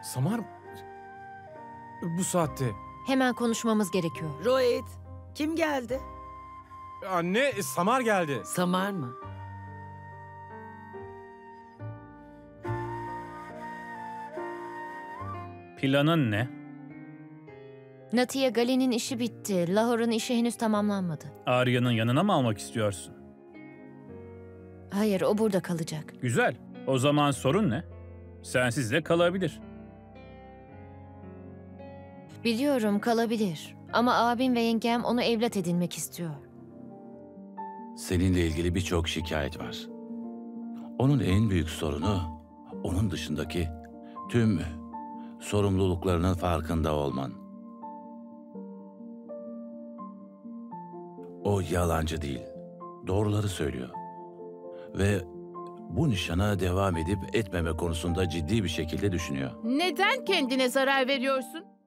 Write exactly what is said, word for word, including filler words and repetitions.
Samar bu saatte. Hemen konuşmamız gerekiyor. Rohit, kim geldi? Anne, Samar geldi. Samar mı? Planın ne? Natiya Gali'nin işi bitti. Lahore'un işi henüz tamamlanmadı. Arya'nın yanına mı almak istiyorsun? Hayır, o burada kalacak. Güzel. O zaman sorun ne? Sensiz de kalabilir. Biliyorum, kalabilir. Ama abim ve yengem onu evlat edinmek istiyor. Seninle ilgili birçok şikayet var. Onun en büyük sorunu, onun dışındaki tüm sorumluluklarının farkında olman. O yalancı değil, doğruları söylüyor. Ve bu nişana devam edip etmeme konusunda ciddi bir şekilde düşünüyor. Neden kendine zarar veriyorsun?